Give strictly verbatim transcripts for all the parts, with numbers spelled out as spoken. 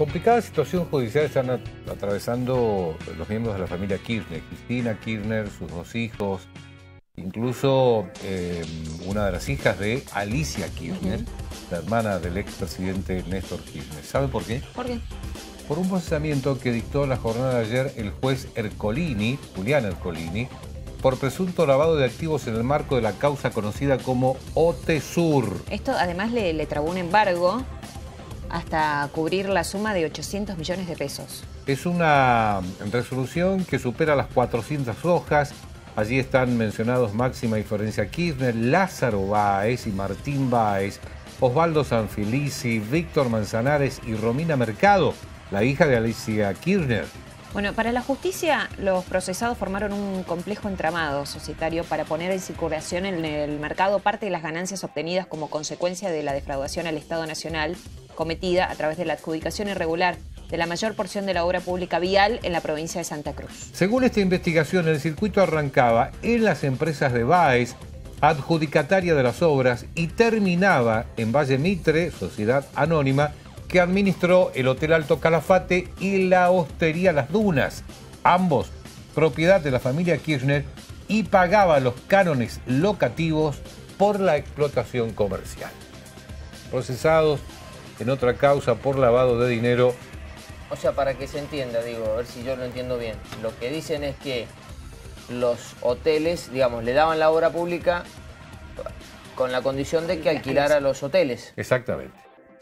complicada situación judicial están at atravesando los miembros de la familia Kirchner. Cristina Kirchner, sus dos hijos, incluso eh, una de las hijas de Alicia Kirchner, uh-huh. la hermana del expresidente Néstor Kirchner. ¿Sabe por qué? ¿Por qué? Por un procesamiento que dictó en la jornada de ayer el juez Ercolini, Julián Ercolini, por presunto lavado de activos en el marco de la causa conocida como OTESUR. Esto además le, le trabó un embargo hasta cubrir la suma de ochocientos millones de pesos. Es una resolución que supera las cuatrocientas hojas. Allí están mencionados Máxima y Florencia Kirchner, Lázaro Báez y Martín Báez, Osvaldo Sanfilippi, Víctor Manzanares y Romina Mercado, la hija de Alicia Kirchner. Bueno, para la justicia, los procesados formaron un complejo entramado societario para poner en circulación en el mercado parte de las ganancias obtenidas como consecuencia de la defraudación al Estado Nacional cometida a través de la adjudicación irregular de la mayor porción de la obra pública vial en la provincia de Santa Cruz. Según esta investigación, el circuito arrancaba en las empresas de Báez, adjudicataria de las obras, y terminaba en Valle Mitre, sociedad anónima, que administró el Hotel Alto Calafate y la Hostería Las Dunas, ambos propiedad de la familia Kirchner, y pagaba los cánones locativos por la explotación comercial. Procesados en otra causa por lavado de dinero. O sea, para que se entienda, digo, a ver si yo lo entiendo bien. Lo que dicen es que los hoteles, digamos, le daban la obra pública con la condición de que alquilara los hoteles. Exactamente.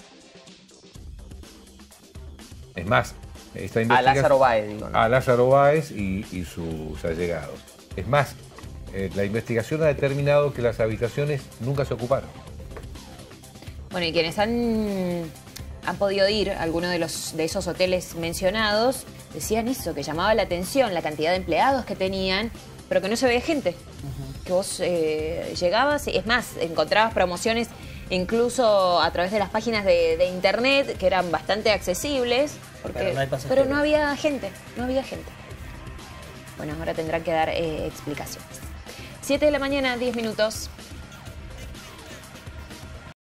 Es más, esta investigación... A Lázaro Báez, digo, ¿no? A Lázaro Báez y, y sus allegados. Es más, eh, la investigación ha determinado que las habitaciones nunca se ocuparon. Bueno, y quienes han, han podido ir a alguno de, los, de esos hoteles mencionados, decían eso, que llamaba la atención la cantidad de empleados que tenían, pero que no se veía gente. Uh-huh. Que vos eh, llegabas, es más, encontrabas promociones incluso a través de las páginas de, de internet, que eran bastante accesibles, porque, pero, no hay pero no había gente, no había gente. Bueno, ahora tendrán que dar eh, explicaciones. siete de la mañana, diez minutos.